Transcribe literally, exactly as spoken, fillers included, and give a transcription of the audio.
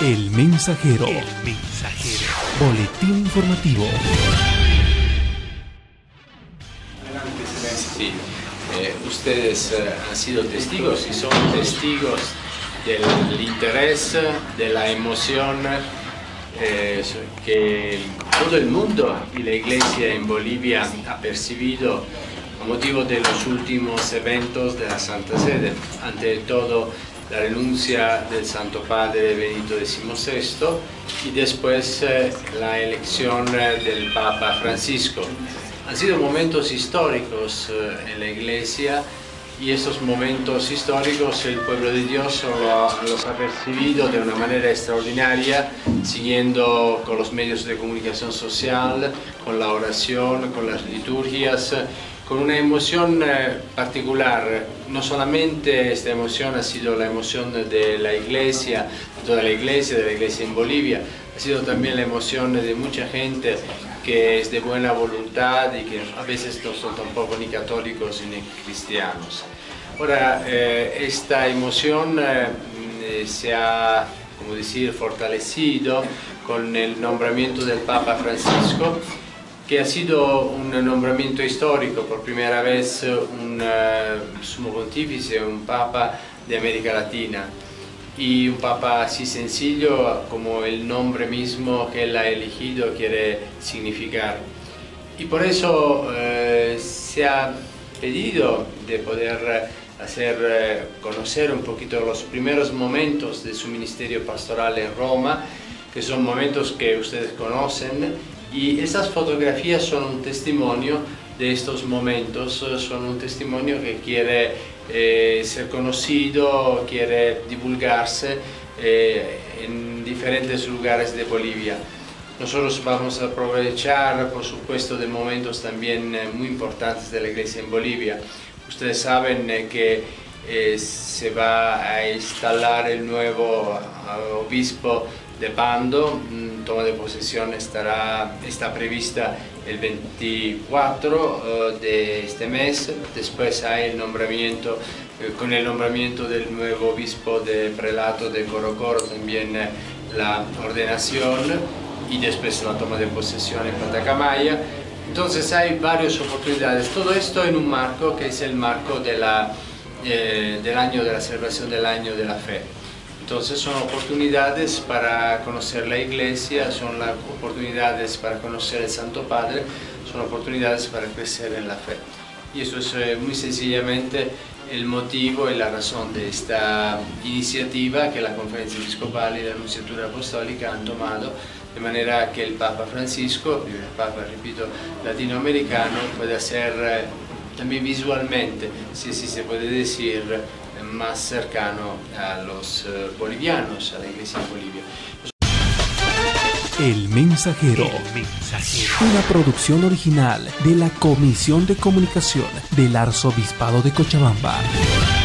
El Mensajero. El Mensajero. Boletín informativo. Sí, eh, ustedes eh, han sido testigos y son testigos del interés, de la emoción eh, que todo el mundo y la Iglesia en Bolivia ha percibido a motivo de los últimos eventos de la Santa Sede. Ante todo, la renuncia del Santo Padre Benedicto dieciséis y después eh, la elección eh, del Papa Francisco. Han sido momentos históricos eh, en la Iglesia, y estos momentos históricos el pueblo de Dios lo, los ha percibido de una manera extraordinaria, siguiendo con los medios de comunicación social, con la oración, con las liturgias, con una emoción eh, particular. No solamente esta emoción ha sido la emoción de la Iglesia, de toda la Iglesia, de la Iglesia en Bolivia, ha sido también la emoción de mucha gente que es de buena voluntad y que a veces no son tampoco ni católicos ni cristianos. Ahora, eh, esta emoción eh, se ha, como decir, fortalecido con el nombramiento del Papa Francisco, que ha sido un nombramiento histórico, por primera vez un uh, sumo pontífice, un Papa de América Latina, y un Papa así sencillo como el nombre mismo que él ha elegido quiere significar. Y por eso eh, se ha pedido de poder hacer eh, conocer un poquito los primeros momentos de su ministerio pastoral en Roma, que son momentos que ustedes conocen, y esas fotografías son un testimonio de estos momentos, son un testimonio que quiere Eh, ser conocido, quiere divulgarse eh, en diferentes lugares de Bolivia. Nosotros vamos a aprovechar, por supuesto, de momentos también eh, muy importantes de la Iglesia en Bolivia. Ustedes saben eh, que eh, se va a instalar el nuevo uh, obispo de Pando. Toma de posesión estará, está prevista el veinticuatro uh, de este mes. Después hay el nombramiento, eh, con el nombramiento del nuevo obispo de prelato de Corocoro, también eh, la ordenación y después la toma de posesión en Patacamaya. Entonces hay varias oportunidades. Todo esto en un marco que es el marco de la, eh, del año de la celebración del año de la fe. Entonces son oportunidades para conocer la Iglesia, son las oportunidades para conocer el Santo Padre, son oportunidades para crecer en la fe. Y eso es eh, muy sencillamente el motivo y la razón de esta iniciativa que la Conferencia Episcopal y la Nunciatura Apostólica han tomado, de manera que el Papa Francisco, el primer Papa, repito, latinoamericano, pueda ser eh, también visualmente, si así se puede decir, más cercano a los uh, bolivianos, a la Iglesia en Bolivia. El Mensajero. El Mensajero. Una producción original de la Comisión de Comunicación del Arzobispado de Cochabamba.